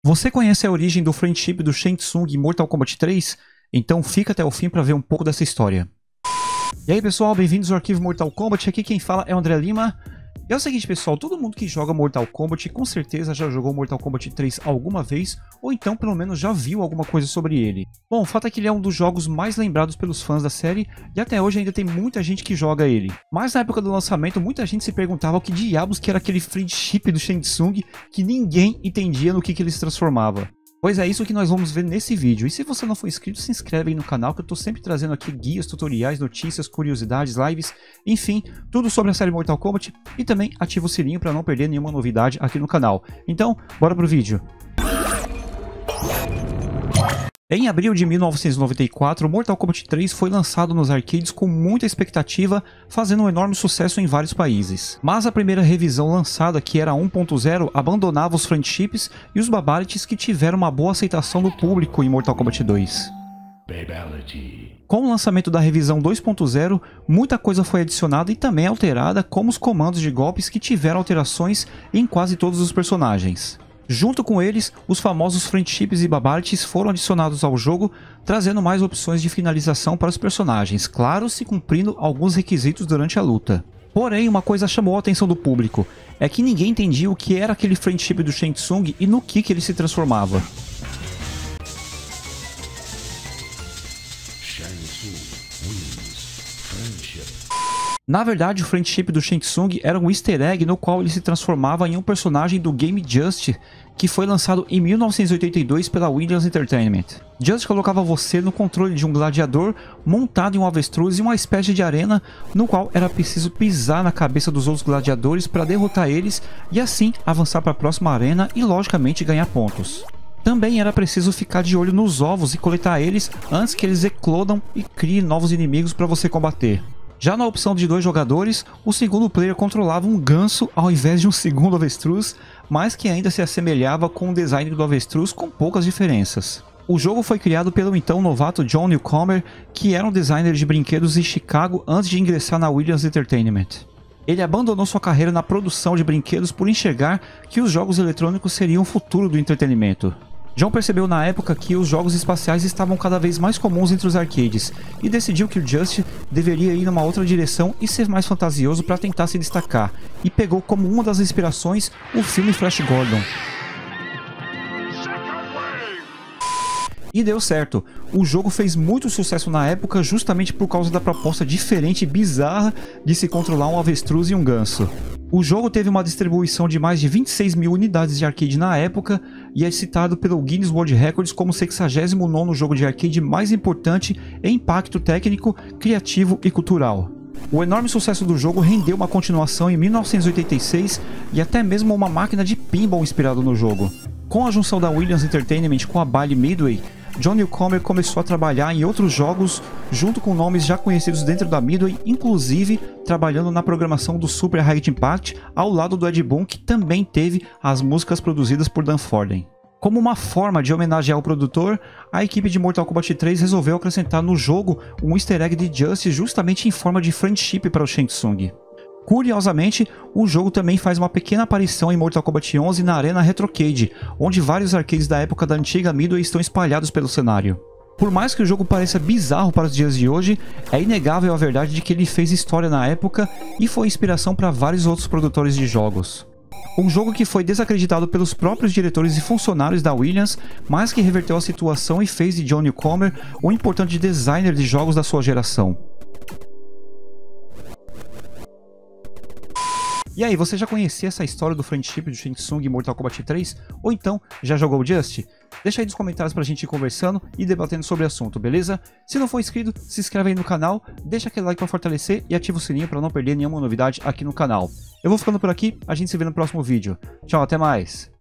Você conhece a origem do friendship do Shang Tsung em Mortal Kombat 3? Então fica até o fim para ver um pouco dessa história. E aí pessoal, bem-vindos ao Arquivo Mortal Kombat, aqui quem fala é o André Lima. E é o seguinte pessoal, todo mundo que joga Mortal Kombat com certeza já jogou Mortal Kombat 3 alguma vez, ou então pelo menos já viu alguma coisa sobre ele. Bom, o fato é que ele é um dos jogos mais lembrados pelos fãs da série, e até hoje ainda tem muita gente que joga ele. Mas na época do lançamento, muita gente se perguntava o que diabos que era aquele friendship do Shang Tsung, que ninguém entendia no que ele se transformava. Pois é isso que nós vamos ver nesse vídeo, e se você não for inscrito, se inscreve aí no canal que eu estou sempre trazendo aqui guias, tutoriais, notícias, curiosidades, lives, enfim, tudo sobre a série Mortal Kombat, e também ativa o sininho para não perder nenhuma novidade aqui no canal. Então, bora pro vídeo! Em abril de 1994, Mortal Kombat 3 foi lançado nos arcades com muita expectativa, fazendo um enorme sucesso em vários países. Mas a primeira revisão lançada, que era 1.0, abandonava os friendships e os babalities que tiveram uma boa aceitação do público em Mortal Kombat 2. Com o lançamento da revisão 2.0, muita coisa foi adicionada e também alterada, como os comandos de golpes que tiveram alterações em quase todos os personagens. Junto com eles, os famosos friendships e babalities foram adicionados ao jogo, trazendo mais opções de finalização para os personagens, claro, se cumprindo alguns requisitos durante a luta. Porém, uma coisa chamou a atenção do público, é que ninguém entendia o que era aquele friendship do Shang Tsung e no que ele se transformava. Na verdade, o friendship do Shang Tsung era um easter egg no qual ele se transformava em um personagem do game Just, que foi lançado em 1982 pela Williams Entertainment. Just colocava você no controle de um gladiador montado em um avestruz em uma espécie de arena, no qual era preciso pisar na cabeça dos outros gladiadores para derrotar eles e assim avançar para a próxima arena e logicamente ganhar pontos. Também era preciso ficar de olho nos ovos e coletar eles antes que eles eclodam e criem novos inimigos para você combater. Já na opção de 2 jogadores, o segundo player controlava um ganso ao invés de um segundo avestruz, mas que ainda se assemelhava com o design do avestruz com poucas diferenças. O jogo foi criado pelo então novato John Newcomer, que era um designer de brinquedos em Chicago antes de ingressar na Williams Entertainment. Ele abandonou sua carreira na produção de brinquedos por enxergar que os jogos eletrônicos seriam o futuro do entretenimento. John percebeu na época que os jogos espaciais estavam cada vez mais comuns entre os arcades e decidiu que o Just deveria ir numa outra direção e ser mais fantasioso para tentar se destacar, e pegou como uma das inspirações o filme Flash Gordon. E deu certo, o jogo fez muito sucesso na época justamente por causa da proposta diferente e bizarra de se controlar um avestruz e um ganso. O jogo teve uma distribuição de mais de 26 mil unidades de arcade na época e é citado pelo Guinness World Records como o 69º jogo de arcade mais importante em impacto técnico, criativo e cultural. O enorme sucesso do jogo rendeu uma continuação em 1986 e até mesmo uma máquina de pinball inspirado no jogo. Com a junção da Williams Entertainment com a Bally Midway, John Newcomer começou a trabalhar em outros jogos junto com nomes já conhecidos dentro da Midway, inclusive trabalhando na programação do Super High Impact ao lado do Ed Boon, que também teve as músicas produzidas por Dan Forden. Como uma forma de homenagear o produtor, a equipe de Mortal Kombat 3 resolveu acrescentar no jogo um easter egg de Just justamente em forma de friendship para o Shang Tsung. Curiosamente, o jogo também faz uma pequena aparição em Mortal Kombat 11 na Arena Retrocade, onde vários arcades da época da antiga Midway estão espalhados pelo cenário. Por mais que o jogo pareça bizarro para os dias de hoje, é inegável a verdade de que ele fez história na época e foi inspiração para vários outros produtores de jogos. Um jogo que foi desacreditado pelos próprios diretores e funcionários da Williams, mas que reverteu a situação e fez de John Newcomer um importante designer de jogos da sua geração. E aí, você já conhecia essa história do friendship do Shang Tsung em Mortal Kombat 3? Ou então, já jogou o Just? Deixa aí nos comentários pra gente ir conversando e debatendo sobre o assunto, beleza? Se não for inscrito, se inscreve aí no canal, deixa aquele like pra fortalecer e ativa o sininho pra não perder nenhuma novidade aqui no canal. Eu vou ficando por aqui, a gente se vê no próximo vídeo. Tchau, até mais!